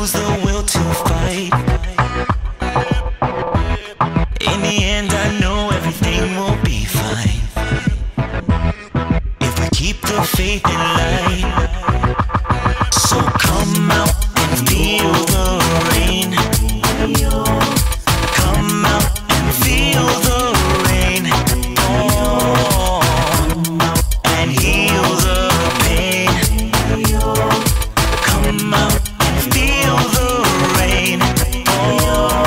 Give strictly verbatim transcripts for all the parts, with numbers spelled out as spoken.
lose the will to fight. In the end, I know everything will be fine if we keep the faith in light. So come out and feel the rain. Come out and feel the rain. Oh, and heal the pain. Come out and feel the rain. Oh.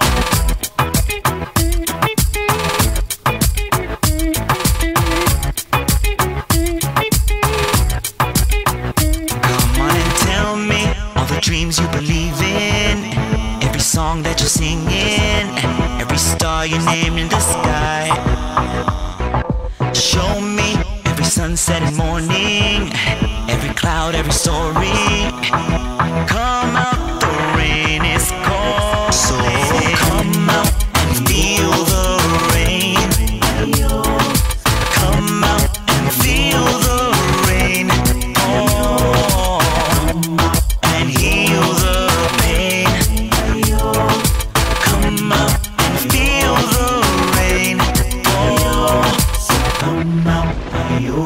Come on and tell me all the dreams you believe in, every song that you're singing, every star you named in the sky. Show me every sunset and morning, every cloud, every story. Come out, the rain is cold. So come out and feel the rain. Come out and feel the rain. Oh, and heal the pain. Come out and feel the rain. Oh, so come out, ayo,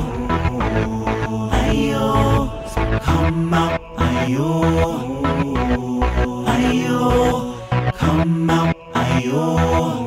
ayo. Come out, ayo, ayo. Come out, ayo.